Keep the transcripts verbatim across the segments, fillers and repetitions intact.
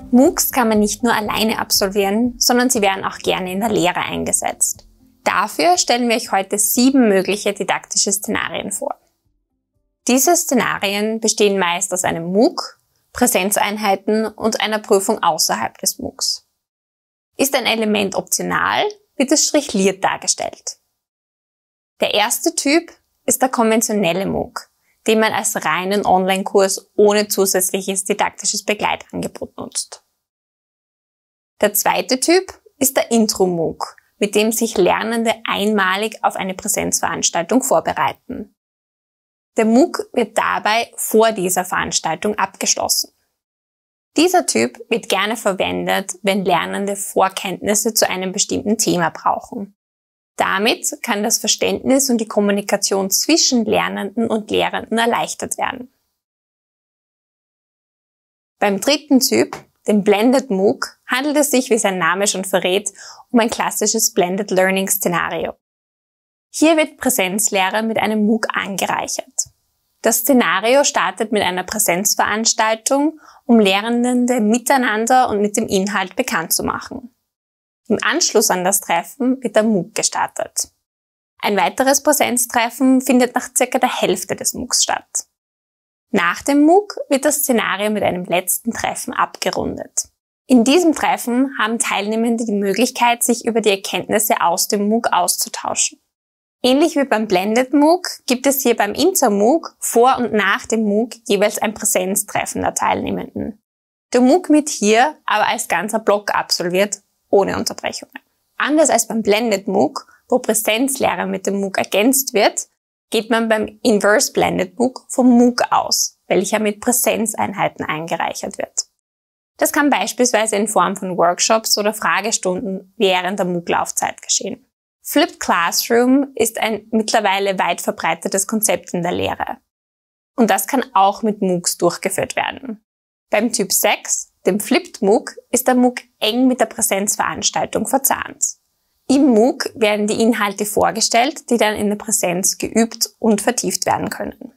MOOCs kann man nicht nur alleine absolvieren, sondern sie werden auch gerne in der Lehre eingesetzt. Dafür stellen wir euch heute sieben mögliche didaktische Szenarien vor. Diese Szenarien bestehen meist aus einem MOOC, Präsenzeinheiten und einer Prüfung außerhalb des MOOCs. Ist ein Element optional, wird es strichliert dargestellt. Der erste Typ ist der konventionelle MOOC, den man als reinen Online-Kurs ohne zusätzliches didaktisches Begleitangebot nutzt. Der zweite Typ ist der Intro-MOOC, mit dem sich Lernende einmalig auf eine Präsenzveranstaltung vorbereiten. Der MOOC wird dabei vor dieser Veranstaltung abgeschlossen. Dieser Typ wird gerne verwendet, wenn Lernende Vorkenntnisse zu einem bestimmten Thema brauchen. Damit kann das Verständnis und die Kommunikation zwischen Lernenden und Lehrenden erleichtert werden. Beim dritten Typ, dem Blended MOOC, handelt es sich, wie sein Name schon verrät, um ein klassisches Blended Learning Szenario. Hier wird Präsenzlehre mit einem MOOC angereichert. Das Szenario startet mit einer Präsenzveranstaltung, um Lehrende miteinander und mit dem Inhalt bekannt zu machen. Im Anschluss an das Treffen wird der MOOC gestartet. Ein weiteres Präsenztreffen findet nach circa der Hälfte des MOOCs statt. Nach dem MOOC wird das Szenario mit einem letzten Treffen abgerundet. In diesem Treffen haben Teilnehmende die Möglichkeit, sich über die Erkenntnisse aus dem MOOC auszutauschen. Ähnlich wie beim Blended MOOC gibt es hier beim Inter-MOOC vor und nach dem MOOC jeweils ein Präsenztreffen der Teilnehmenden. Der MOOC wird hier aber als ganzer Block absolviert, ohne Unterbrechungen. Anders als beim Blended MOOC, wo Präsenzlehre mit dem MOOC ergänzt wird, geht man beim Inverse Blended MOOC vom MOOC aus, welcher mit Präsenzeinheiten eingereichert wird. Das kann beispielsweise in Form von Workshops oder Fragestunden während der MOOC-Laufzeit geschehen. Flipped Classroom ist ein mittlerweile weit verbreitetes Konzept in der Lehre. Und das kann auch mit MOOCs durchgeführt werden. Beim Typ sechs, dem Flipped MOOC, ist der MOOC eng mit der Präsenzveranstaltung verzahnt. Im MOOC werden die Inhalte vorgestellt, die dann in der Präsenz geübt und vertieft werden können.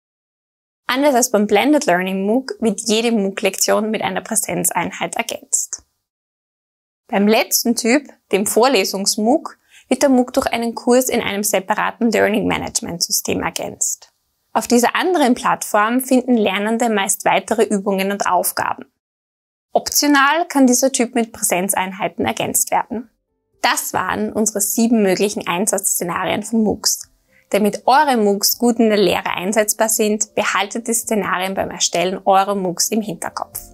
Anders als beim Blended Learning MOOC wird jede MOOC-Lektion mit einer Präsenzeinheit ergänzt. Beim letzten Typ, dem Vorlesungs-MOOC, wird der MOOC durch einen Kurs in einem separaten Learning Management System ergänzt. Auf dieser anderen Plattform finden Lernende meist weitere Übungen und Aufgaben. Optional kann dieser Typ mit Präsenzeinheiten ergänzt werden. Das waren unsere sieben möglichen Einsatzszenarien von MOOCs. Damit eure MOOCs gut in der Lehre einsetzbar sind, behaltet die Szenarien beim Erstellen eurer MOOCs im Hinterkopf.